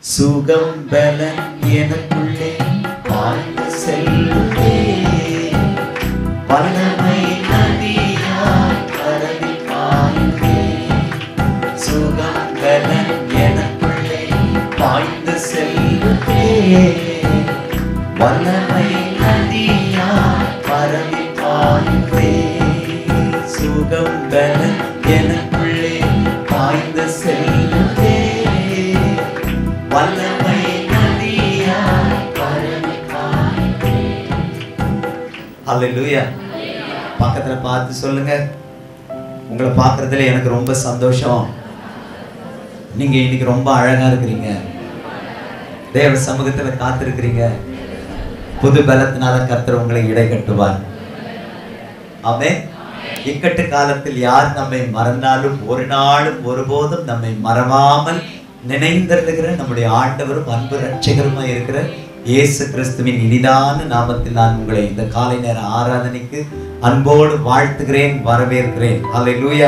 சுகம் பலன் எனக்குள்ளே பாய்ந்து செல்லுதே, வல்லமை நதியாய் பரவி பாயுதே. சுகம் பலன் எனக்குள்ளே பாய்ந்து செல்லுதே, வல்லமை நதியாய் பரவி பாயுதே. சுகம் பலன் எனக்குள்ளே பாய்ந்து செல்லுதே, வல்லமை நதியாய் பரவி பாயுதே. ஹல்லேலூயா. பக்கத்துல பார்த்து சொல்லுங்க, உங்களை பார்க்கறதுல எனக்கு ரொம்ப சந்தோஷம். நீங்க இன்னைக்கு ரொம்ப அழகா இருக்கிறீங்க. தேவ சமூகத்துல காத்திருக்கிறீங்க. புது பலத்தினால கர்த்தர் உங்களை இடை கட்டுவார். ஆமென். இக்கட்டு காலத்தில் யார் நம்மை மறந்தாலும் ஒரு நாளும் ஒருபோதும் நம்மை மறவாமல் நினைந்திருக்கிற நம்முடைய ஆண்டவரும் அன்பு ரட்சகருமாய் இருக்கிற இயேசு கிறிஸ்துவின் இனிதான நாமத்தில் நான் உங்களை இந்த காலை நேர ஆராதனைக்கு அன்போடு வாழ்த்துகிறேன், வரவேற்கிறேன். ஹல்லேலூயா.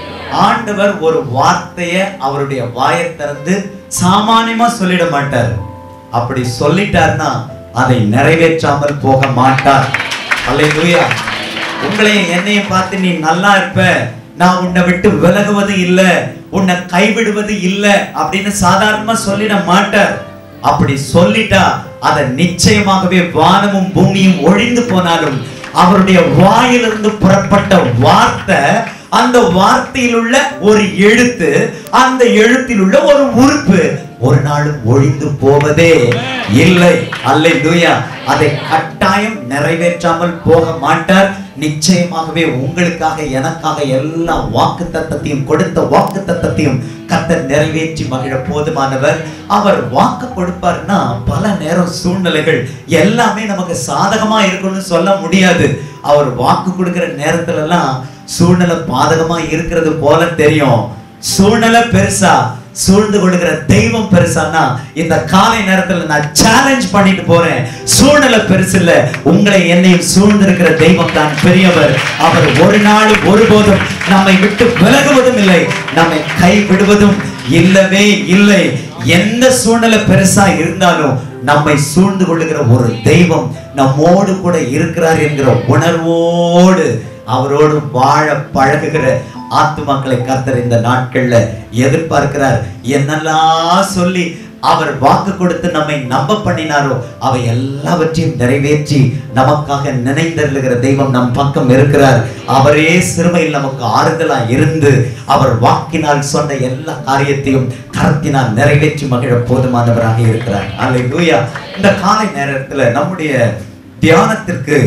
ஆண்டவர் ஒரு வார்த்தையை அவருடைய வாயை திறந்து சாமானியமா சொல்லிட மாட்டார். அப்படி சொல்லிட்டார்னா அதை நிறைவேற்றாமல் போக மாட்டார். ஹல்லேலூயா. உங்களையும் என்னையும் பார்த்து நீ நல்லா இருப்ப, நான் உன்னை விட்டு விலகுவது இல்லை, உன்னை கைவிடுவது இல்லை அப்படின்னு சாதாரணமா சொல்லிட மாட்டார். அப்படி சொல்லிட்டா அதை நிச்சயமாகவே வானமும் பூமியும் ஒழிந்து போனாலும் அவருடைய வாயிலிருந்து புறப்பட்ட வார்த்தை, அந்த வார்த்தையில் உள்ள ஒரு எழுத்து, அந்த எழுத்தில் உள்ள ஒரு உறுப்பு ஒரு நாளும் ஒழிந்து போவதே இல்லை. அல்லேலூயா. அதை கட்டாயம் நிறைவேற்றாமல் போக மாட்டார். நிச்சயமாகவே உங்களுக்காக எனக்காக எல்லா வாக்குத்தத்தத்தையும் கொடுத்த வாக்குத்தத்தத்தையும் கர்த்தர் நிறைவேற்றி மகிழ போதுமானவர். அவர் வாக்கு கொடுப்பார்னா பல நேரம் சூழ்நிலைகள் எல்லாமே நமக்கு சாதகமா இருக்கும்னு சொல்ல முடியாது. அவர் வாக்கு கொடுக்கிற நேரத்துல எல்லாம் சூழ்நிலை பாதகமா இருக்கிறது போல தெரியும். சூழ்நிலை பெருசா, சூழ்ந்து கொடுக்கிற தெய்வம் பெருசானா இந்த காலை நேரத்துல நான் சேலஞ்ச் பண்ணிட்டு போறேன். சூழ்நிலை பெருசு இல்ல, உங்களை என்னையும் சூழ்ந்திருக்கிற தெய்வம் தான் பெரியவர். அவர் ஒரு நாளும் ஒருபோதும் நம்மை விட்டு விலகுவதும் இல்லை, நம்மை கைவிடுவதும் இல்லவே இல்லை. எந்த சூழ்நிலை பெருசா இருந்தாலும் நம்மை சூழ்ந்து கொள்ளுகிற ஒரு தெய்வம் நம்மோடு கூட இருக்கிறார் என்கிற உணர்வோடு அவரோடு வாழ பழகுகிற ஆத்துமாக்களை கர்த்தர் இந்த நாட்கள்ல எதிர்பார்க்கிறார். என்னெல்லாம் சொல்லி அவர் வாக்கு கொடுத்து நம்மை நம்ப பண்ணினாரோ அவை எல்லாவற்றையும் நிறைவேற்றி நமக்காக நினைந்தருளுகிற தெய்வம் நம் பக்கம் இருக்கிறார். அவரே சிறுமையில் நமக்கு ஆறுதலா இருந்து அவர் வாக்கினால் சொன்ன எல்லா காரியத்தையும் கரத்தினால் நிறைவேற்றி மகிழ போதுமானவராக இருக்கிறார். அல்லேலூயா. இந்த காலை நேரத்துல நம்முடைய தியானத்திற்கு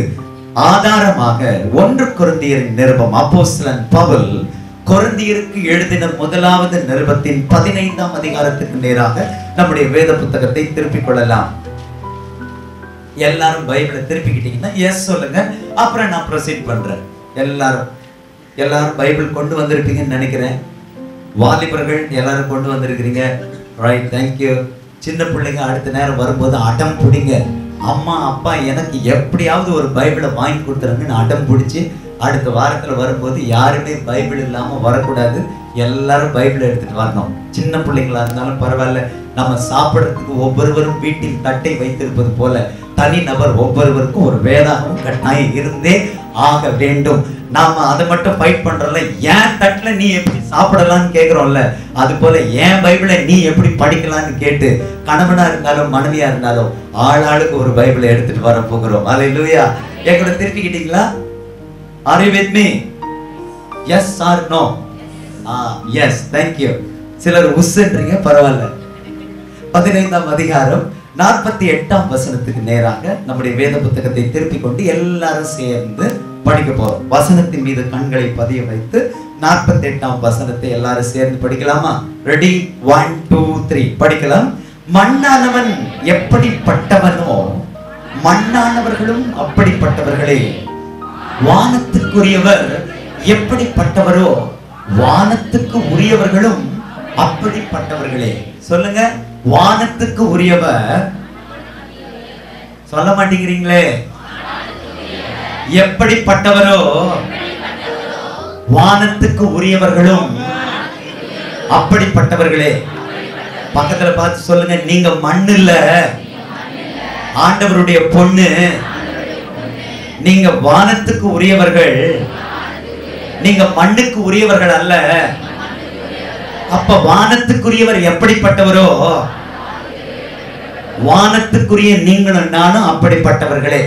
ஆதாரமாக 1 கொரிந்தியரின் நிருபம், அப்போஸ்தலன் பவுல் கொரிந்தியருக்கு எழுதின முதலாவது நிருபத்தின் 15ஆம் அதிகாரத்துக்கு நேராக நம்முடைய வேத புத்தகத்தை திருப்பிக் கொள்ளலாம். எல்லாரும் பைபிளை திருப்பிக்கிட்டீங்கன்னா எஸ் சொல்லுங்க, அப்புறம் நான் ப்ரொசீட் பண்றேன். எல்லாரும் பைபிள் கொண்டு வந்திருப்பீங்கன்னு நினைக்கிறேன். வாலிபர்கள் எல்லாரும் கொண்டு வந்திருக்கிறீங்க. Right, thank you. சின்ன பிள்ளைங்க அடுத்த நேரம் வரும்போது அடம் பிடிங்க. அம்மா அப்பா எனக்கு எப்படியாவது ஒரு பைபிளை வாங்கி கொடுத்துருங்கன்னு அடம் பிடிச்சி அடுத்த வாரத்தில் வரும்போது யாருமே பைபிள் இல்லாமல் வரக்கூடாது. எல்லாரும் பைபிளை எடுத்துட்டு வரணும். சின்ன பிள்ளைங்களா இருந்தாலும் பரவாயில்ல. நம்ம சாப்பிட்றதுக்கு ஒவ்வொருவரும் வீட்டில் தட்டை வைத்திருப்பது போல தனி நபர் ஒவ்வொருவருக்கும் ஒரு வேதாகமும் கட்டாயம் இருந்தே ஆக வேண்டும். நாம அதை மட்டும் ஃபைட் பண்றோம்ல, ஏன் தட்டுல நீ எப்படி சாப்பிடலாம்னு கேட்கிறோம்ல, அது போல ஏன் பைபிளை நீ எப்படி படிக்கலாம்னு கேட்டு கணவனா இருந்தாலும் மனைவியா இருந்தாலும் ஆளாளுக்கு ஒரு பைபிளை எடுத்துட்டு வர போகிறோம். அல்லேலூயா. என் கூட திருப்பிக்கிட்டீங்களா? Are you with me? Yes or no? Yes, thank you. சிலர் உஸ்ன்றீங்க, பரவாயில்ல. 15ஆம் அதிகாரம் 48ஆம் வசனத்துக்கு நேராக நம்முடைய வேத புத்தகத்தை திருப்பிக் கொண்டு எல்லாரும் சேர்ந்து படிக்க போறோம். வசனத்தின் மீது கண்களை பதிய வைத்து 48ஆம் வசனத்தை எல்லாரும் சேர்ந்து படிக்கலாமா? ரெடி? 1 2 3 படிக்கலாம். மண்ணானவன் எப்படிப்பட்டவனோ மண்ணானவர்களும் அப்படிப்பட்டவர்களே, வானத்துக்குரியவர் எப்படிப்பட்டவரோ வானத்துக்கு உரியவர்களும் அப்படிப்பட்டவர்களே. சொல்லுங்க, வானத்துக்கு உரியவர். சொல்ல மாட்டேங்கிறீங்களே. எப்படிப்பட்டவரோ வானத்துக்கு உரியவர்களும் அப்படிப்பட்டவர்களே. பக்கத்துல பார்த்து சொல்லுங்க, நீங்க மண்ணு இல்ல, ஆண்டவருடைய பொண்ணு. நீங்க வானத்துக்கு உரியவர்கள், நீங்க மண்ணுக்கு உரியவர்கள் அல்ல. அப்ப வானத்துக்குரியவர் எப்படிப்பட்டவரோ, வானத்துக்குரிய நீங்களும் நானும் அப்படிப்பட்டவர்களே.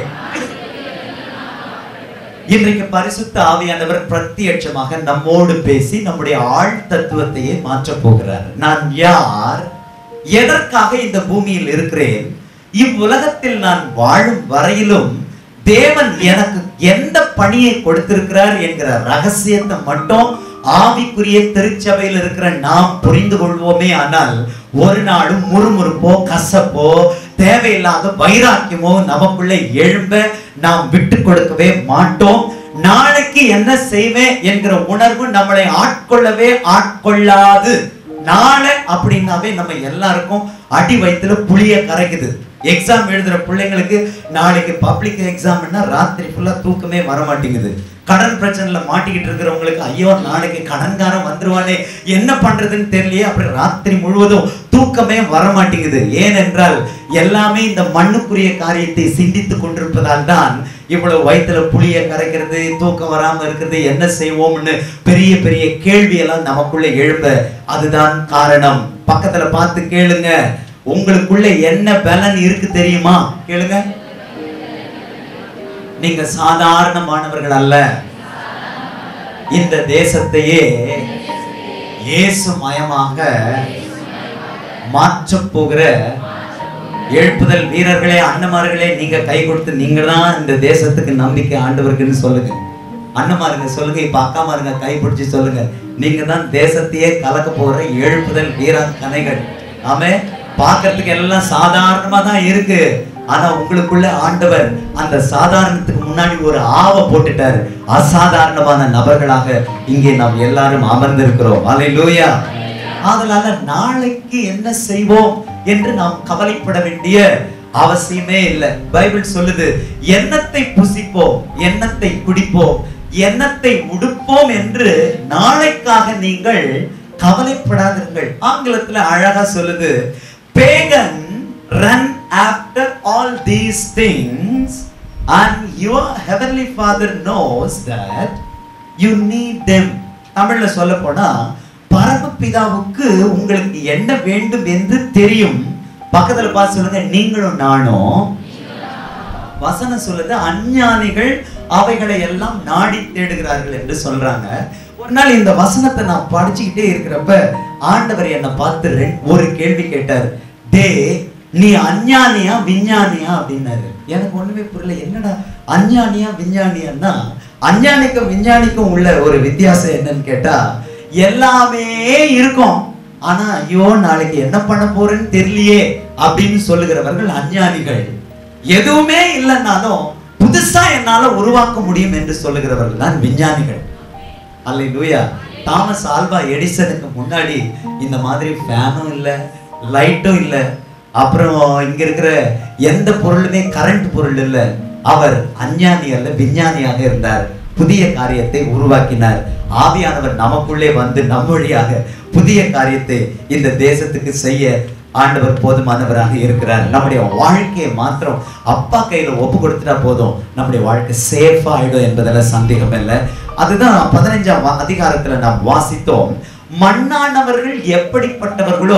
இன்றைக்கு பரிசுத்த ஆவியானவர் பிரத்யட்சமாக நம்மோடு பேசி நம்முடைய ஆழ் தத்துவத்தையே மாற்ற போகிறார். நான் யார், எதற்காக இந்த பூமியில் இருக்கிறேன், இவ்வுலகத்தில் நான் வாழும் வரையிலும் தேவன் எனக்கு எந்த பணியை கொடுத்திருக்கிறார் என்கிற ரகசியத்தை மட்டும் ஆவிக்குரிய திருச்சபையில் இருக்கிற நாம் புரிந்து கொள்வோமே. ஆனால் ஒரு நாளும் முறுமுறுப்போ கசப்போ தேவையில்லாத வைராக்கியமோ நமக்குள்ள எழும்ப நாம் விட்டு கொடுக்கவே மாட்டோம். நாளைக்கு என்ன செய்வேன் என்கிற உணர்வு நம்மளை ஆட்கொள்ளவே ஆட்கொள்ளாது. நாளை அப்படின்னாவே நம்ம எல்லாருக்கும் அடி வயிற்றுல புளிய கரைக்குது. எக்ஸாம் எழுதுற பிள்ளைங்களுக்கு நாளைக்கு பப்ளிக் எக்ஸாம்னா ராத்திரி ஃபுல்லா தூக்கமே வர மாட்டேங்குது. கடன் பிரச்சனைல மாட்டிக்கிட்டு இருக்கிறவங்களுக்கு ஐயோ நாளைக்கு கடன்காரன் வந்துருவானே, என்ன பண்றதுன்னு தெரியலையே, அப்படி ராத்திரி முழுவதும் தூக்கமே வர மாட்டேங்குது. ஏனென்றால் எல்லாமே இந்த மண்ணுக்குரிய காரியத்தை சிந்தித்து கொண்டிருப்பதால் தான் இவ்வளவு வயிற்றுல புளிய கரைக்கிறது, தூக்கம் வராம இருக்கிறது, என்ன செய்வோம்னு பெரிய பெரிய கேள்வி எல்லாம் நமக்குள்ள எழும்ப அதுதான் காரணம். பக்கத்துல பார்த்து கேளுங்க, உங்களுக்குள்ள என்ன பலன் இருக்கு தெரியுமா? கேளுங்க. நீங்க சாதாரணமானவர்கள் அல்ல. இந்த தேசத்தையே இயேசு மயமாக மாற்ற போகிற எழுப்புதல் வீரர்களே, அண்ணமார்களே, நீங்க கை கொடுத்து நீங்க தான் இந்த தேசத்துக்கு நம்பிக்கை ஆண்டவருக்குன்னு சொல்லுங்க. அண்ணமாருங்க சொல்லுங்க, இப்ப அக்காமாருங்க கை பிடிச்சி சொல்லுங்க, நீங்க தான் தேசத்தையே கலக்க போற எழுப்புதல் வீரர் கனைகள். ஆமே, பார்க்கறதுக்கு எல்லாம் சாதாரணமா தான் இருக்கு. ஆனா உங்களுக்குள்ள ஆண்டவர் அந்த சாதாரணத்துக்கு முன்னாடி ஒரு ஆவ போட்டுட்டார். அசாதாரணமான நபர்களாக இங்கே நாம் எல்லாரும் அமர்ந்திருக்கிறோம். அல்லேலூயா. அதனால நாளைக்கு என்ன செய்வோம் என்று நாம் கவலைப்பட வேண்டிய அவசியமே இல்லை. பைபிள் சொல்லுது, எண்ணத்தை புசிப்போம், எண்ணத்தை குடிப்போம், எண்ணத்தை உடுப்போம் என்று நாளைக்காக நீங்கள் கவலைப்படாதீர்கள். ஆங்கிலத்துல அழகா சொல்லுது, pagan run after all these things and your heavenly father knows that you need them. தமிழ்ல சொல்ல போனா பரமபிதாவுக்கு உங்களுக்கு என்ன வேண்டும் என்று தெரியும். பக்கத்துல பார்த்து சொல்லுங்க, நீங்களும் நானும். வசனம் சொல்லுது, அஞ்ஞானிகள் அவைகளை எல்லாம் நாடி தேடுகிறார்கள் என்று சொல்றாங்க. ஒரு நாள் இந்த வசனத்தை நான் படிச்சுக்கிட்டே இருக்கிறப்ப ஆண்டவர் என்னை பார்த்து ஒரு கேள்வி கேட்டார். டே, நீ அஞ்ஞானியா விஞ்ஞானியா அப்படின்னாரு. எனக்கு ஒண்ணுமே புரியல, என்னடா அஞ்ஞானியா விஞ்ஞானியான்னா, அஞ்ஞானிக்கும் விஞ்ஞானிக்கும் உள்ள ஒரு வித்தியாசம் என்னன்னு கேட்டா, எல்லாமே இருக்கும் ஆனா ஐயோ நாளைக்கு என்ன பண்ண போறேன்னு தெரியலையே அப்படின்னு சொல்லுகிறவர்கள் அஞ்ஞானிகள். எதுவுமே இல்லைன்னாலும் புதுசா என்னால உருவாக்க முடியும் என்று சொல்லுகிறவர்கள் தான் விஞ்ஞானிகள். அல்லேலூயா. தாமஸ் ஆல்வா எடிசனுக்கு முன்னாடி இந்த மாதிரி ஃபேனும் இல்லை, லைட்டும் இல்லை, அப்புறம் இங்க இருக்கிற எந்த பொருளுமே கரண்ட் பொருள் இல்லை. அவர் அஞ்ஞானி அல்ல, விஞ்ஞானியாக இருந்தார். புதிய காரியத்தை உருவாக்கினார். ஆவியானவர் நமக்குள்ளே வந்து நம் வழியாக புதிய காரியத்தை இந்த தேசத்துக்கு செய்ய ஆண்டவர் போதுமானவராக இருக்கிறார். நம்முடைய வாழ்க்கையை மாத்திரம் அப்பா கையில ஒப்பு கொடுத்துட்டா போதும், நம்முடைய வாழ்க்கை சேஃபா ஆயிடும் என்பதில் சந்தேகம் இல்லை. அதுதான் 15ஆம் அதிகாரத்துல நாம் வாசித்தோம். மண்ணானவர்கள் எப்படிப்பட்டவர்களோ,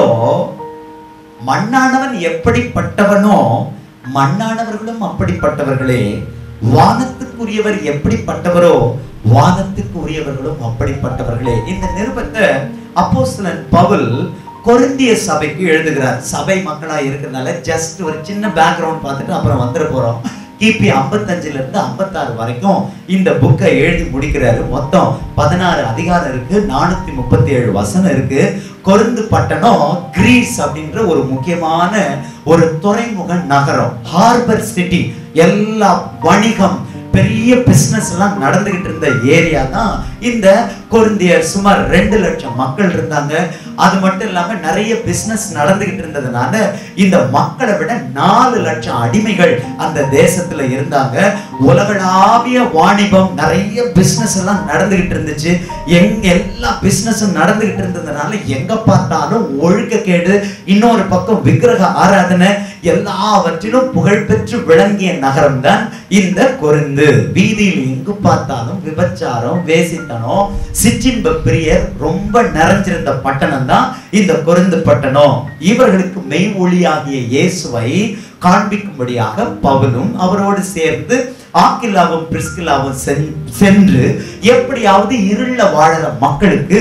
மண்ணானவன் எப்படிப்பட்டவனோ மண்ணானவர்களும் அப்படிப்பட்டவர்களே. வானத்துக்குரியவர் எப்படிப்பட்டவரோ வானத்துக்கு உரியவர்களும் அப்படிப்பட்டவர்களே. இந்த நிருபத்தை அப்போஸ்தலன் பவுல் கொரிந்திய சபைக்கு எழுதுகிறார். சபை மக்களா இருக்கிறதுனால ஜஸ்ட் ஒரு சின்ன பேக்ரவுண்ட் பார்த்துட்டு அப்புறம் வந்துட போறோம். கிபி 55 இருந்து 56 வரைக்கும் இந்த புக்கை எழுதி முடிக்கிறாரு. மொத்தம் 16 அதிகாரம் இருக்கு, 437 வசனம் இருக்கு. கொரிந்து பட்டணம் கிரீஸ் அப்படின்ற ஒரு முக்கியமான ஒரு துறைமுக நகரம், ஹார்பர் சிட்டி. எல்லா வணிகம், பெரிய பிசினஸ் எல்லாம் நடந்துகிட்டு இருந்த ஏரியா தான் இந்த கொரிந்தியர் சுமார் 2 லட்சம் மக்கள் இருந்தாங்க. அது மட்டும் இல்லாம நிறைய பிசினஸ் நடந்துகிட்டு இருந்ததுனால இந்த மக்களை விட 4 லட்சம் அடிமைகள் அந்த தேசத்துல இருந்தாங்க. உலகளாவிய வாணிபம், நிறைய பிசினஸ் எல்லாம் நடந்துகிட்டு இருந்துச்சு. எல்லா பிசினஸும் நடந்துகிட்டு இருந்ததுனால எங்க பார்த்தாலும் ஒழுக்கக்கேடு, இன்னொரு பக்கம் விக்கிரக ஆராதனை, எல்லாவற்றிலும் புகழ்பெற்று விளங்கிய நகரம் தான் இந்த கொரிந்து. வீதியில் எங்கு பார்த்தாலும் விபச்சாரம், வேசித்தனம், சிற்றின்ப பிரியர் ரொம்ப நிறைஞ்சிருந்த பட்டணம் தான் இந்த கொரிந்து பட்டணம். இவர்களுக்கு மெய் ஒளியாகிய இயேசுவை காண்பிக்கும்படியாக பவுலும் அவரோடு சேர்ந்து ஆக்கில்லாவும் பிரிஸ்கில்லாவும் சென்று எப்படியாவது இருள வாழற மக்களுக்கு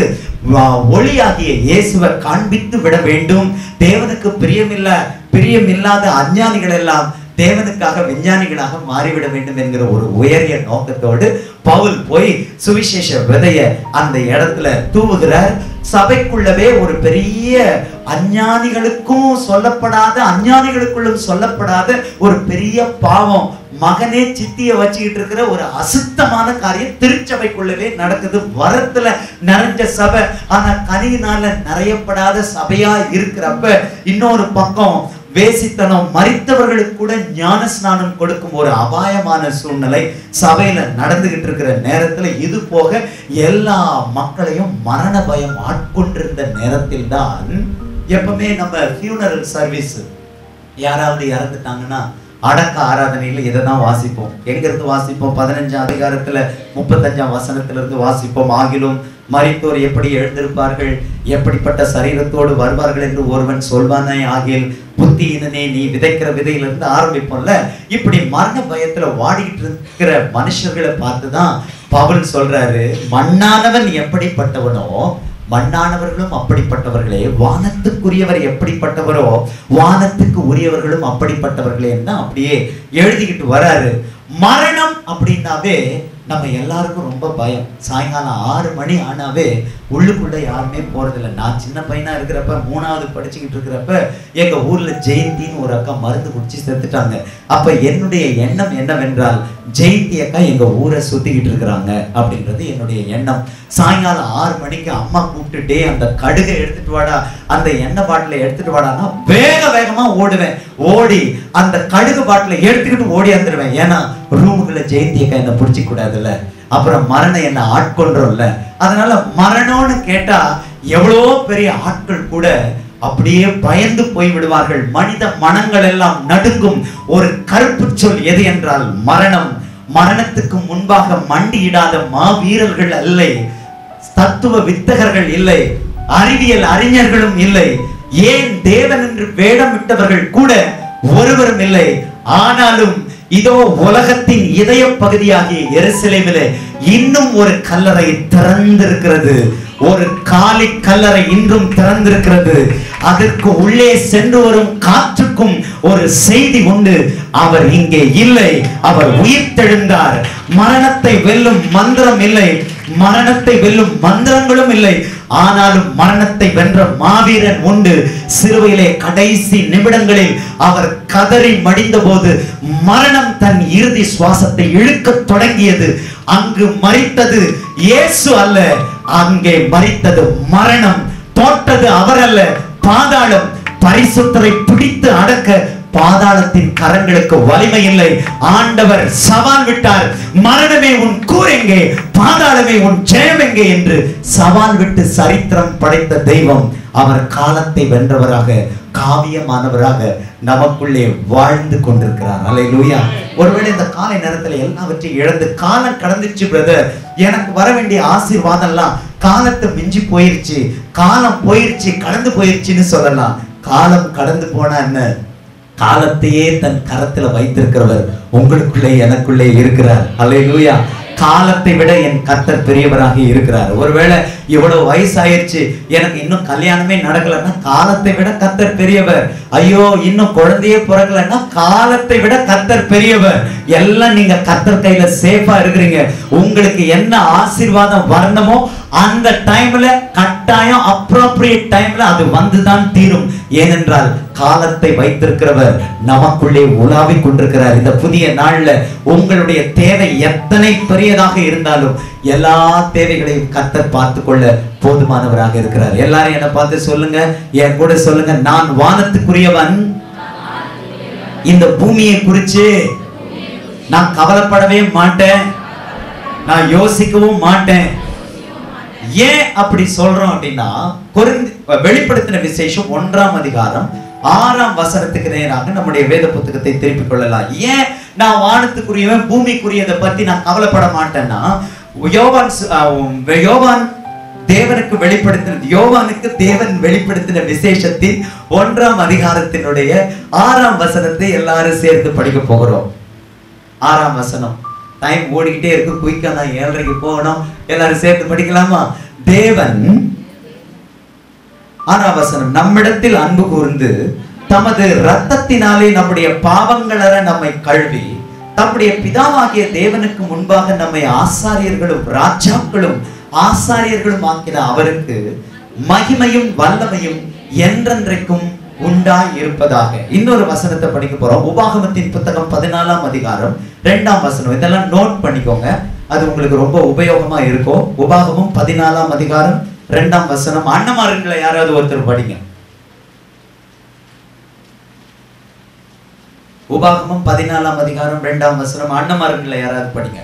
ஒளியாகிய இயேசுவை காண்பித்து விட வேண்டும். தேவனுக்கு பிரியமில்லாத அஞ்ஞானிகள் எல்லாம் தேவனுக்காக விஞ்ஞானிகளாக மாறிவிட வேண்டும் என்கிற ஒரு உயரிய நோக்கத்தோடு பவுல் போய் சுவிசேஷ விதைய அந்த இடத்துல தூவுகிறார். சபைக்குள்ளவே ஒரு பெரிய அஞ்ஞானிகளுக்கும் சொல்லப்படாத, அஞ்ஞானிகளுக்குள்ளும் சொல்லப்படாத ஒரு பெரிய பாவம், மகனே சித்திய வச்சுக்கிட்டு இருக்கிற ஒரு அசுத்தமான காரியம் திருச்சபைக்குள்ளவே நடக்குது. வரத்துல நிறைஞ்ச சபை, ஆனா கனியினால நிறையப்படாத சபையா இருக்கிறப்ப இன்னொரு பக்கம் வேசித்தனம், மரித்தவர்களுக்கு கூட ஞான ஸ்நானம் கொடுக்கும் ஒரு அபாயமான சூழ்நிலை சபையில நடந்துகிட்டு இருக்கிற நேரத்துல, இது போக எல்லா மக்களையும் மரண பயம் ஆட்கொண்டிருந்த நேரத்தில் தான் எப்பவுமே நம்ம ஃபியூனரல் சர்வீஸ், யாராவது இறந்துட்டாங்கன்னா அடக்க ஆராதனையில இதைதான் வாசிப்போம். எங்க இருந்து வாசிப்போம்? 15 அதிகாரத்துல 35 வசனத்துல இருந்து வாசிப்போம். ஆகிலும் மரித்தோர் எப்படி எழுந்திருப்பார்கள், எப்படிப்பட்ட சரீரத்தோடு வருவார்கள் என்று ஒருவன் சொல்வானே, ஆகில் புத்தியினே நீ விதைக்கிற விதையிலிருந்து ஆரம்பிப்போம்ல. இப்படி மரண பயத்துல வாடிக்கிட்டு இருக்கிற மனுஷர்களை பார்த்துதான் பவுல் சொல்றாரு, மண்ணானவன் எப்படிப்பட்டவனோ மண்ணானவர்களும் அப்படிப்பட்டவர்களே, வானத்துக்குரியவர் எப்படிப்பட்டவரோ வானத்துக்கு உரியவர்களும் அப்படிப்பட்டவர்களே என்ன அப்படியே எழுதிக்கிட்டு வராரு. மரணம் அப்படின்னாவே நம்ம எல்லாருக்கும் ரொம்ப பயம். சாயங்காலம் 6 மணி ஆனாவே உள்ளுக்குள்ள யாருமே போறதில்லை. நான் சின்ன பையனா இருக்கிறப்ப, 3வது படிச்சுக்கிட்டு இருக்கிறப்ப, எங்க ஊர்ல ஜெயந்தின்னு ஒரு அக்கா மருந்து குடிச்சு செத்துட்டாங்க. அப்ப என்னுடைய எண்ணம் என்னவென்றால், ஜெயந்தி அக்கா எங்க ஊரை சுத்திக்கிட்டு இருக்கிறாங்க அப்படின்றது என்னுடைய எண்ணம். சாயங்காலம் 6 மணிக்கு அம்மா கூப்பிட்டுட்டே அந்த கடுகை எடுத்துட்டு வாடா, அந்த எண்ணெய் பாட்டில எடுத்துட்டு வாடான்னா வேகமா ஓடுவேன். ஓடி அந்த கடுகு பாட்டில எடுத்துக்கிட்டு ஓடி வந்துடுவேன். ஏன்னா ரூமுக்குள்ள ஜெயந்தி அக்கா என்ன பிடிச்சி கூடாதுல்ல, அப்புறம் மரணம் என்ன ஆட்கொண்டும்ல. அதனால மரணம்னு கேட்டா எவ்வளோ பெரிய ஆட்கள் கூட அப்படியே பயந்து போய் விடுவார்கள். மனித மனங்கள் எல்லாம் நடுங்கும். ஒரு கருப்பு சொல் எது என்றால் மரணம். மரணத்துக்கு முன்பாக மண்டியிடாத மாவீரர்கள் இல்லை, தத்துவ வித்தகர்கள் இல்லை, அறிவியல் அறிஞர்களும் இல்லை, ஏன் தேவன் என்று வேடமிட்டவர்கள் கூட ஒருவரும் இல்லை. ஆனாலும் இதோ உலகத்தின் இதய பகுதியாகிய எருசலேமிலே இன்னும் ஒரு கல்லறை திறந்திருக்கிறது. ஒரு காலி கல்லறை இன்றும் திறந்திருக்கிறது. அதற்கு உள்ளே சென்று வரும் காற்றுக்கும் ஒரு செய்தி உண்டு. அவர் இங்கே இல்லை, அவர் உயிர்த்தெழுந்தார். மரணத்தை வெல்லும் மந்திரம் இல்லை, மரணத்தை வெல்லும் மந்திரங்களும் இல்லை. ஆனாலும் மரணத்தை வென்ற மாவீரன் உண்டு. சிலுவையிலே கடைசி நிமிடங்களில் அவர் கதறி மடிந்த போது மரணம் தன் இறுதி சுவாசத்தை இழுக்க தொடங்கியது. அங்கு மரித்தது இயேசு அல்ல, அங்கே மரித்தது மரணம். தோற்றது அவர் அல்ல, பாதாளம். பரிசுத்தரை பிடித்து அடக்க பாதாளத்தின் கரங்களுக்கு வலிமை இல்லை. ஆண்டவர் சவால் விட்டார், மரணமே உன் கூர் எங்கே, பாதாளமே உன் ஜெயம் எங்கே என்று சவால் விட்டு சரித்திரம் படைத்த தெய்வம் அவர் காலத்தை வென்றவராக, காவியமானவராக நமக்குள்ளே வாழ்ந்து கொண்டிருக்கிறார். அல்லேலூயா. ஒருவேளை இந்த காலை நேரத்தில் எல்லாவற்றையும் இழந்து காலம் கடந்துச்சு பிரதர், எனக்கு வர வேண்டிய ஆசீர்வாதம் எல்லாம் காலத்தை மிஞ்சி போயிருச்சு, காலம் போயிருச்சு, கடந்து போயிருச்சுன்னு சொல்லலாம். காலம் கடந்து போனா என்ன, காலத்தையே தன் கரத்துல வைத்திருக்கிறவர் உங்களுக்குள்ளே எனக்குள்ளே இருக்கிறார். அல்லேலூயா. காலத்தை விட என் கர்த்தர் பெரியவராக இருக்கிறார். ஒருவேளை இவ்வளவு வயசாயிருச்சு, எனக்கு இன்னும் கல்யாணமே நடக்கலன்னா காலத்தை விட கர்த்தர் பெரியவர். ஐயோ இன்னும் குழந்தையே பிறக்கலன்னா காலத்தை விட கர்த்தர் பெரியவர். எல்லாம் நீங்க கர்த்தர் கையில சேஃபா இருக்கிறீங்க. உங்களுக்கு என்ன ஆசீர்வாதம் வரணுமோ அந்த டைம்ல கட்டாயம் அப்ரோப்ரியேட் டைம்ல அது வந்துதான் தீரும். ஏனென்றால் காலத்தை வைத்திருக்கிறவர் நமக்குள்ளே உலாவிக் கொண்டிருக்கிறார். இந்த புதிய நாள்ல உங்களுடைய தேவை எத்தனை பெரியதாக இருந்தாலும் எல்லா தேவைகளையும் கர்த்தர் பார்த்துக் கொள்ள போதுமானவராக இருக்கிறார். எல்லாரும் என்ன பார்த்து சொல்லுங்க, என் கூட சொல்லுங்க, நான் வானத்துக்குரியவன். இந்த பூமியை குறித்து நான் கவலைப்படவே மாட்டேன், நான் யோசிக்கவும் மாட்டேன். ஏன் அப்படி சொல்றோம் அப்படின்னா, வெளிப்படுத்தின விசேஷம் 1ஆம் அதிகாரம் 6ஆம் வசனத்துக்கு நேராக நம்முடைய வேத புத்தகத்தை திருப்பிக் கொள்ளலாம். ஏன் நான் வானத்துக்குரியவன் பூமிக்குரியதை பத்தி நான் கவலைப்பட மாட்டேன்னா, யோவான் தேவனுக்கு வெளிப்படுத்தின, யோவானுக்கு தேவன் வெளிப்படுத்தின விசேஷத்தின் 1ஆம் அதிகாரத்தினுடைய 6ஆம் வசனத்தை எல்லாரும் சேர்த்து படிக்க போகிறோம். 6ஆம் வசனம். டைம் ஓடிக்கிட்டே இருக்கு, குயிக்கா நான் 7:30 போகணும். எல்லாரும் சேர்த்து படிக்கலாமா? தேவன் 6ஆம் வசனம், நம்மிடத்தில் அன்பு கூர்ந்து தமது இரத்தத்தினாலே நம்முடைய பாவங்களற நம்மை கழுவி தம்முடைய பிதாவாகிய தேவனுக்கு முன்பாக நம்மை ஆசாரியர்களும் ராஜாக்களும் ஆசாரியர்களும் ஆக்கின அவருக்கு மகிமையும் வல்லமையும் என்றென்றைக்கும் உண்டாய் இருப்பதாக. இன்னொரு வசனத்தை படிக்க போறோம். உபாகமத்தின் புத்தகம் 14ஆம் அதிகாரம் 2ஆம் வசனம். இதெல்லாம் நோட் பண்ணிக்கோங்க, அது உங்களுக்கு ரொம்ப உபயோகமா இருக்கும். உபாகமம் 14ஆம் அதிகாரம் 2ஆம் வசனம். அண்ணமார்களை யாராவது ஒருத்தர் படிங்க. உபாகமம் 14ஆம் அதிகாரம் 2ஆம் வசனம். அண்ணமார்களை யாராவது படிங்க.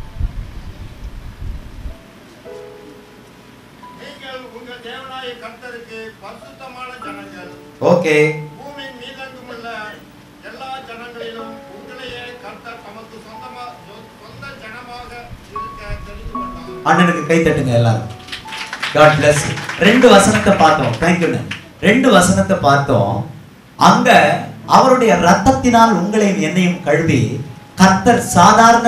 ஓகே. அண்ணனுக்கு கை தட்டுங்க எல்லாரும். God bless you. 2 வசனத்தை பார்த்தோம். Thank you. 2 வசனத்தை பார்த்தோம். அங்க அவருடைய இரத்தத்தினால் உங்களையும் என்னையும் கழுவி கர்த்தர் சாதாரண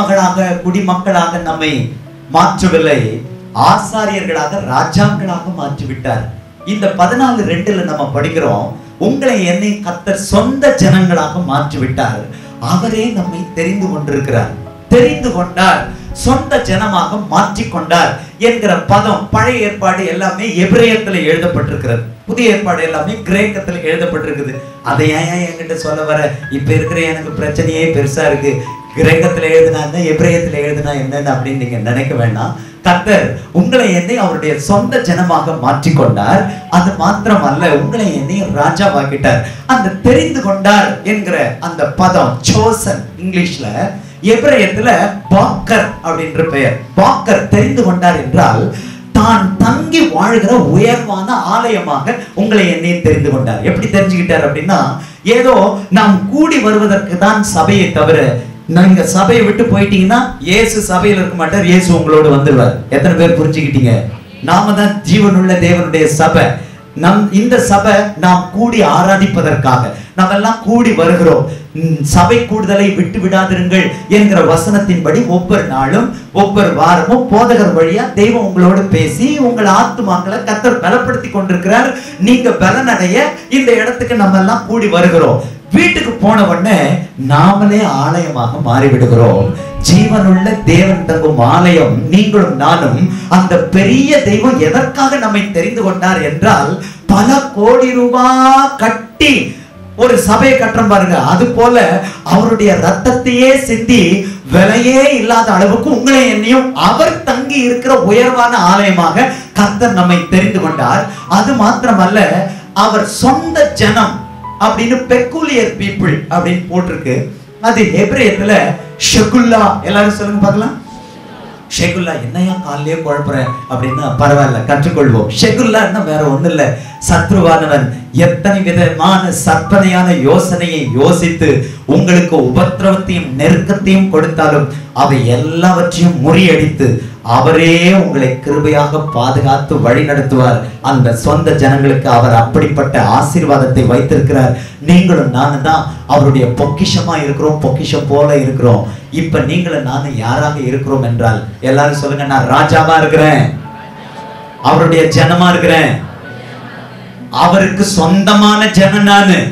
குடிமக்களாக நம்மை மாற்றவில்லை, ஆசாரியர்களாக ராஜாக்களாக மாற்றிவிட்டார். இந்த 14:2 நம்ம படிக்கிறோம், உங்களை என்னை கர்த்தர் சொந்த ஜனங்களாக மாற்றிவிட்டார். அவரே நம்மை தெரிந்து கொண்டிருக்கிறார், தெரிந்து கொண்டார், சொந்த ஜனமாக மாற்றிக்கொண்டார் என்கிற பதம் பழைய ஏற்பாடு எல்லாமே எபிரேயத்தில் எழுதப்பட்டிருக்கிறது, புதிய ஏற்பாடு எல்லாமே கிரேக்கத்தில் எழுதப்பட்டிருக்குது. அதை ஏன் என்கிட்ட சொல்ல வர? இப்ப இருக்கிற எனக்கு பிரச்சனையே பெருசா இருக்கு, கிரேக்கத்துல எழுதுனா என்ன, எபிரேயத்துல எழுதுனா என்னன்னு அப்படின்னு நீங்க நினைக்க வேண்டாம். கர்த்தர் உங்களை என்னை அவருடைய சொந்த ஜனமாக மாற்றிக்கொண்டார். அது மாத்திரம் அல்ல, உங்களை என்னை ராஜாவாக்கிட்டார். அந்த தெரிந்து கொண்டார் என்கிற அந்த பதம் சோசன், இங்கிலீஷ்ல, எபிரேயத்துல பாக்கர் அப்படின்ற பெயர். பாக்கர் தெரிந்து கொண்டார் என்றால் தான் தங்கி வாழ்கிற உயர்வான ஆலயமாக உங்களை என்னை தெரிந்து கொண்டார். எப்படி தெரிஞ்சுக்கிட்டார் அப்படின்னா, ஏதோ நாம் கூடி வருவதற்கு தான் சபையை தவிர, நீங்க சபையை விட்டு போயிட்டீங்கன்னா இயேசு சபையில் இருக்க மாட்டார், இயேசு உங்களோடு வந்துடுவார். எத்தனை பேர் புரிஞ்சுக்கிட்டீங்க? நாம தான் ஜீவனுள்ள தேவனுடைய சபை. இந்த சபை நாம் கூடி ஆராதிப்பதற்காக நாம் எல்லாம் கூடி வருகிறோம். சபை கூடுதலை விட்டு விடாதிருங்கள் என்கிற வசனத்தின்படி ஒவ்வொரு நாளும் ஒவ்வொரு வாரமும் போதகர் வழியா தெய்வம் உங்களோடு பேசி உங்கள் ஆத்துமாக்களை கர்த்தர் பலப்படுத்தி கொண்டிருக்கிறார். நீங்க பலனடைய இந்த இடத்துக்கு நம்ம எல்லாம் கூடி வருகிறோம். வீட்டுக்கு போன உடனே நாமளே ஆலயமாக மாறிவிடுகிறோம். ஜீவனுள்ள தேவன் தங்கும் ஆலயம் நீங்களும் நானும். அந்த பெரிய தெய்வம் எதற்காக நம்மை தெரிந்து கொண்டார் என்றால், பல கோடி ரூபாய் கட்டி ஒரு சபையை கட்டுறோம் பாருங்க, அது போல அவருடைய ரத்தத்தையே சிந்தி விலையே இல்லாத அளவுக்கு உங்களை என்னையும் அவர் தங்கி இருக்கிற உயர்வான ஆலயமாக கர்த்தர் நம்மை தெரிந்து கொண்டார். அது மாத்திரமல்ல, அவர் சொந்த ஜனம் அப்படின்னு பெக்குலியர் பீப்புள் அப்படின்னு போட்டிருக்கு. அது எபிரேயத்துல ஷெகுல்லா. எல்லாரும் சொல்லுங்க பார்க்கலாம். ஷெகுல்லா. என்னையா காலையே குழப்புறேன் அப்படின்னா பரவாயில்ல, கற்றுக்கொள்வோம். ஷெகுல்லான்னா வேற ஒண்ணு இல்ல, சத்ருவானவன் எத்தனை விதமான சற்பனையான யோசனையை யோசித்து உங்களுக்கு உபத்திரவத்தையும் நெருக்கத்தையும் கொடுத்தாலும் அவை எல்லாவற்றையும் முறியடித்து அவரே உங்களை கிருபையாக பாதுகாத்து வழி நடத்துவார். அந்த சொந்த ஜனங்களுக்கு அவர் அப்படிப்பட்ட ஆசீர்வாதத்தை வைத்திருக்கிறார். நீங்களும் நானும் தான் அவருடைய பொக்கிஷமா இருக்கிறோம், பொக்கிஷம் போல இருக்கிறோம். இப்ப நீங்களும் நானும் யாராக இருக்கிறோம் என்றால், எல்லாரும் சொல்லுங்க, நான் ராஜாவா இருக்கிறேன், அவருடைய ஜனமா இருக்கிறேன், அவருக்கு சொந்தமான ஜனம்.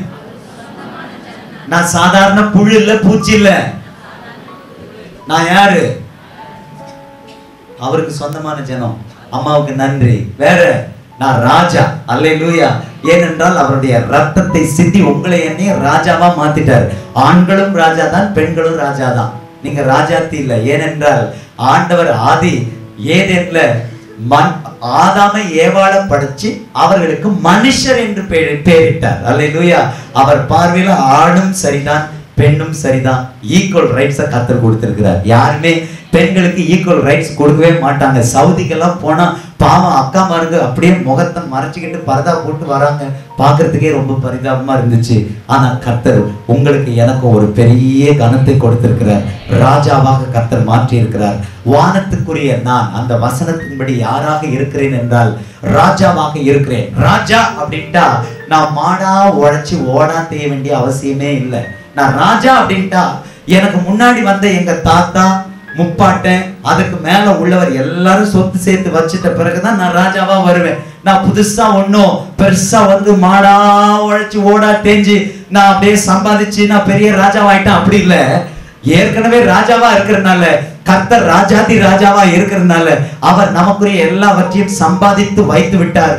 நான் சாதாரண புழு இல்ல, பூச்சி இல்ல. நான் யாரு? அவருக்கு சொந்தமான ஜனம். அம்மாவுக்கு நன்றி. வேற நான் ராஜா. அல்லேலூயா. ஏனென்றால் அவருடைய ரத்தத்தை சிந்தி உங்களை என்னையும் ராஜாவா மாத்திட்டார். ஆண்களும் ராஜா தான், பெண்களும் ராஜா தான். நீங்க ராஜாத்தி இல்லை. ஏனென்றால் ஆண்டவர் ஆதி ஏதேன்ல ஆதாமை ஏவாள படைச்சு அவர்களுக்கு மனுஷர் என்று பெயரிட்டார். அல்லேலூயா. அவர் பார்வையில ஆணும் சரிதான், பெண்ணும் சரிதான். ஈக்குவல் ரைட்ஸை கர்த்தர் கொடுத்திருக்கிறார். யாருமே பெண்களுக்கு ஈக்குவல் ரைட்ஸ் கொடுக்கவே மாட்டாங்க. சவுதிக்கெல்லாம் போனா பாவம் அக்காமாருங்க அப்படியே முகத்தை மறைச்சிக்கிட்டு பரதா போட்டு வராங்க. பார்க்கறதுக்கே ரொம்ப பரிதாபமா இருந்துச்சு. ஆனா கர்த்தர் உங்களுக்கு எனக்கும் ஒரு பெரிய கனத்தை கொடுத்திருக்கிறார். ராஜாவாக கர்த்தர் மாற்றி இருக்கிறார். வானத்துக்குரிய நான் அந்த வசனத்தின்படி யாராக இருக்கிறேன் என்றால் ராஜாவாக இருக்கிறேன். ராஜா அப்படின்ட்டா நான் மாடா உழைச்சி ஓடா செய்ய வேண்டிய அவசியமே இல்லை. நான் ராஜா அப்படின்ட்டா எனக்கு முன்னாடி வந்த எங்க தாத்தா முப்பாட்டன் அதுக்கு மேல உள்ளவர் எல்லாரும் சொத்து சேர்த்து வச்சிட்ட பிறகுதான் நான் ராஜாவா வருவேன். நான் புதுசா ஒன்னும் பெருசா வந்து மாடா உழைச்சு ஓடா தேஞ்சு நான் அப்படியே சம்பாதிச்சு நான் பெரிய ராஜாவாயிட்டேன் அப்படி இல்ல. ஏற்கனவே ராஜாவா இருக்கிறதுனால, கர்த்தர் ராஜாதி ராஜாவா இருக்கிறதுனால அவர் நமக்குரிய எல்லாவற்றையும் சம்பாதித்து வைத்து விட்டார்.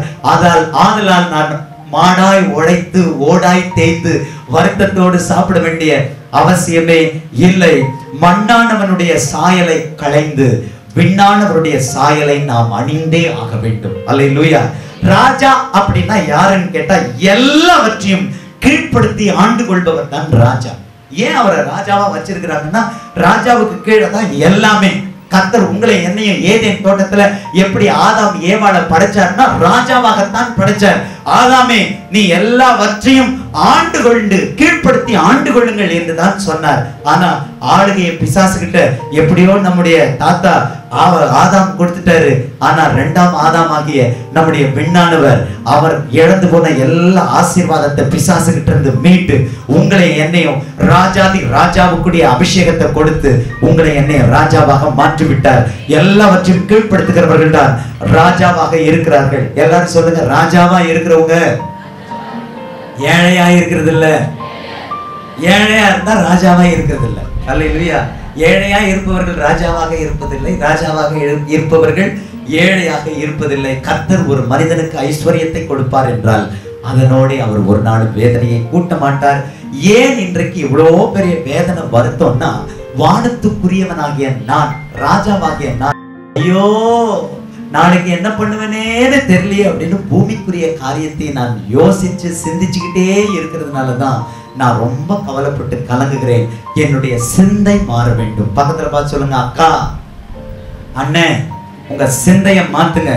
ஆதலால் நான் மாடாய் உழைத்து ஓடாய் தேய்த்து வருத்தத்தோடு சாப்பிட வேண்டிய அவசியமே இல்லை. மண்ணானவனுடைய சாயலை களைந்து விண்ணானவருடைய சாயலை நாம் அணிந்தே ஆக வேண்டும். அல்லேலூயா. ராஜா அப்படின்னா யாருன்னு கேட்டா எல்லாவற்றையும் கீழ்ப்படுத்தி ஆண்டு கொள்பவர் தான் ராஜா. ஏன் அவரை ராஜாவா வச்சிருக்கிறாங்கன்னா ராஜாவுக்கு கீழே தான் எல்லாமே. கர்த்தர் உங்களை என்னையும் ஏதேன் தோட்டத்துல எப்படி ஆதாம் ஏவாள படைச்சார்னா ராஜாவாகத்தான் படைச்சார். ஆதாமே நீ எல்லாவற்றையும் ஆண்டு கொண்டு கீழ்ப்படுத்தி ஆண்டு கொள்ளுங்கள் என்றுதான் சொன்னார். ஆனா ஆளுகையை பிசாசுகிட்ட எப்படியோ நம்முடைய தாத்தா ஆதாம் கொடுத்துட்டாரு. ஆனா இரண்டாம் ஆதாம் ஆகிய நம்முடைய விண்ணானவர் அவர் இழந்து போன எல்லா ஆசீர்வாதத்தை பிசாசுகிட்ட இருந்து மீட்டு உங்களை என்னையும் ராஜாதி ராஜாவுக்குரிய அபிஷேகத்தை கொடுத்து உங்களை என்னையும் ராஜாவாக மாற்றி விட்டார். எல்லாவற்றையும் கீழ்ப்படுத்துகிறவர்கள் தான் ராஜாவாக இருக்கிறார்கள். எல்லாரும் சொல்லுங்க, ராஜாவா இருக்கிறவங்க ஏழையா இருக்கிறது இல்ல. ஏழையா இருந்தா ராஜாவா இருக்கிறது இல்ல. அல்லேலூயா. ஏழையா இருப்பவர்கள் ராஜாவாக இருப்பதில்லை, ராஜாவாக இருப்பவர்கள் ஏழையாக இருப்பதில்லை. கர்த்தர் ஒரு மனிதனுக்கு ஐஸ்வர்யத்தை கொடுப்பார் என்றால் அதனோட அவர் ஒரு நாள் வேதனையை கூட்ட மாட்டார். ஏன் இன்றைக்கு இவ்வளவு பெரிய வேதனை வருத்தம்னா வானத்துக்குரியவனாகிய நான், ராஜாவாகிய நான், ஐயோ நாளைக்கு என்ன பண்ணுவேனேன்னு தெரியலையே அப்படின்னு பூமிக்குரிய காரியத்தை நான் யோசிச்சு சிந்திச்சுக்கிட்டே இருக்கிறதுனாலதான் நான் ரொம்ப கவலைப்பட்டு கலங்குகிறேன். என்னுடைய சிந்தை மாற வேண்டும். பக்கத்துல பார்த்து சொல்லுங்க, அக்கா அண்ணே உங்க சிந்தைய மாத்துங்க.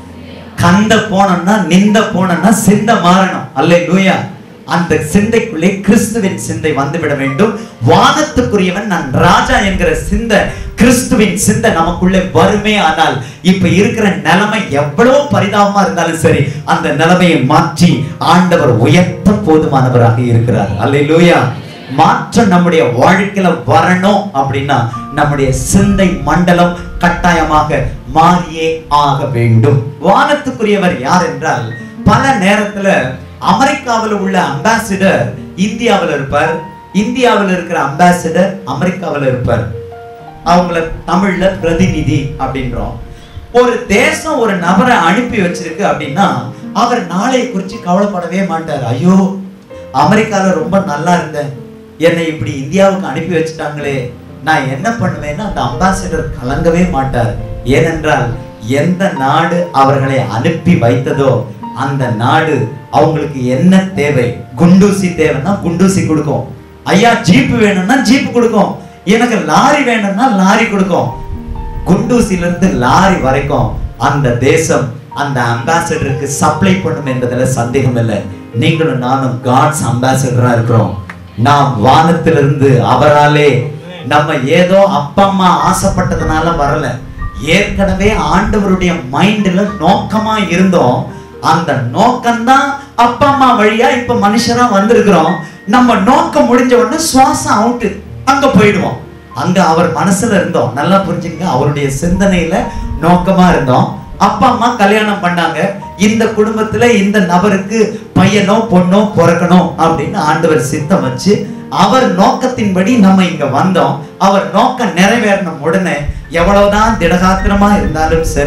கந்த போனோம்னா நிந்த போனோம்னா சிந்தை மாறணும். அல்லேலூயா. அந்த சிந்தைக்குள்ளே கிறிஸ்துவின் சிந்தை வந்துவிட வேண்டும். வானத்துக்குரியவன் நான் ராஜா என்கிற சிந்தை, கிறிஸ்துவின் சிந்தை நமக்குள்ளே வருமே. ஆனால் இப்ப இருக்கிற நிலைமை எவ்வளவு பரிதாபமா இருந்தாலும் சரி அந்த நிலைமையை மாற்றி ஆண்டவர் உயர்த்த போதுமானவராக இருக்கிறார். அல்லேலூயா. மாற்றம் நம்முடைய வாழ்க்கையில வரணும் அப்படின்னா நம்முடைய சிந்தை மண்டலம் கட்டாயமாக மாறியே ஆக வேண்டும். வானத்துக்குரியவர் யார் என்றால் பல நேரத்துல அமெரிக்காவில் உள்ள அம்பாசிடர் இந்தியாவில் இருப்பார், இந்தியாவில் இருக்கிற அம்பாசிடர் அமெரிக்காவில் இருப்பார். அவங்கள தமிழ்ல பிரதிநிதி அப்படின்றோம். ஒரு தேசம் ஒரு நபரை அனுப்பி வச்சிருக்கு அப்படின்னா அவர் நாளை குறித்து கவலைப்படவே மாட்டார். ஐயோ அமெரிக்கால ரொம்ப நல்லா இருந்தேன், என்னை இப்படி இந்தியாவுக்கு அனுப்பி வச்சுட்டாங்களே, நான் என்ன பண்ணுவேன்னு அந்த அம்பாசிடர் கலங்கவே மாட்டார். ஏனென்றால் எந்த நாடு அவர்களை அனுப்பி வைத்ததோ அந்த நாடு அவங்களுக்கு என்ன தேவை, குண்டூசி தேவைன்னா குண்டூசி கொடுக்கும், ஐயா ஜீப் வேணும்னா ஜீப் கொடுக்கும், எனக்கு லாரி வேணும்னா லாரி கொடுக்கும். குண்டூசில இருந்து லாரி வரைக்கும் அந்த தேசம் அந்த அம்பாசிடருக்கு சப்ளை பண்ணும் என்பதுல சந்தேகம் இல்லை. நீங்களும் நானும் காட்ஸ் அம்பாசிடரா இருக்கிறோம். நாம் வானத்திலிருந்து அவராலே நம்ம ஏதோ அப்பா அம்மா ஆசைப்பட்டதுனால வரல, ஏற்கனவே ஆண்டவருடைய மைண்ட்ல நோக்கமா இருந்தோம். அந்த நோக்கம்தான் அப்பா அம்மா வழியா இப்ப மனுஷரா வந்திருக்கிறோம். நம்ம நோக்கம் முடிஞ்ச உடனே சுவாசம் அவுட்டு அங்க போயிடுவோம். அங்க அவர் மனசுல இருந்தோம். நல்லா புரிஞ்சுங்க, அவருடைய சிந்தனையில நோக்கமா இருந்தோம். அப்பா அம்மா கல்யாணம் பண்ணாங்க, இந்த குடும்பத்துல இந்த நபருக்கு பையனோ பொண்ணோ பிறக்கணும் அப்படின்னு ஆண்டவர் சித்தம் வச்சு அவர் நோக்கத்தின்படி நம்ம இங்க வந்தோம். அவர் நோக்கம் நிறைவேறின உடனே எவ்வளவுதான் திடகாத்திரமா இருந்தாலும் சரி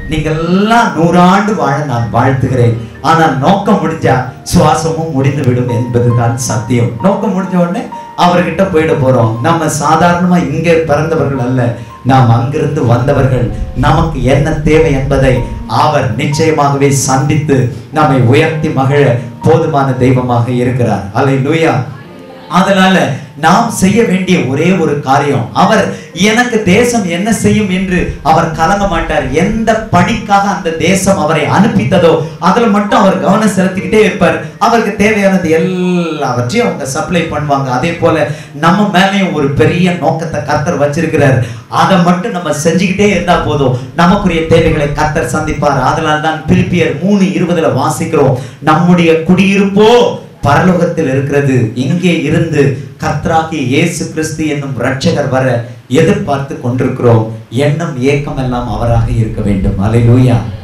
நீங்க எல்லாம் 100 ஆண்டு வாழ நான் வாழ்த்துகிறேன். ஆனால் நோக்கம் முடிஞ்சா சுவாசமும் முடிந்து விடும் என்பதுதான் சத்தியம். நோக்கம் முடிஞ்ச உடனே அவர்கிட்ட போயிட போறோம். நம்ம சாதாரணமா இங்கே பிறந்தவர்கள் அல்ல, நாம் அங்கிருந்து வந்தவர்கள். நமக்கு என்ன தேவை என்பதை அவர் நிச்சயமாகவே சந்தித்து நம்மை உயர்த்தி மகிழ போதுமான தெய்வமாக இருக்கிறார். அல்லேலூயா. அதனால நாம் செய்ய வேண்டிய ஒரே ஒரு காரியம், அவர் எனக்கு தேசம் என்ன செய்யும் என்று அவர் கலங்க மாட்டார். எந்த பணிக்காக அந்த தேசம் அவரை அனுப்பித்ததோ அதுல மட்டும் அவர் கவனம் செலுத்திக்கிட்டே இருப்பார். அவருக்கு தேவையானது எல்லாவற்றையும் அவங்க சப்ளை பண்ணுவாங்க. அதே போல நம்ம மேலேயும் ஒரு பெரிய நோக்கத்தை கர்த்தர் வச்சிருக்கிறார். அதை மட்டும் நம்ம செஞ்சுக்கிட்டே இருந்தா போதும், நமக்குரிய தேவைகளை கர்த்தர் சந்திப்பார். அதனால தான் பிலிப்பியர் 3:20 வாசிக்கிறோம், நம்முடைய குடியிருப்போ பரலோகத்தில் இருக்கிறது, இங்கே இருந்து கர்த்தராகிய இயேசு கிறிஸ்து என்னும் இரட்சகர் வர எதிர்பார்த்து கொண்டிருக்கிறோம். எண்ணம் ஏக்கம் எல்லாம் அவராக இருக்க வேண்டும். அல்லேலூயா.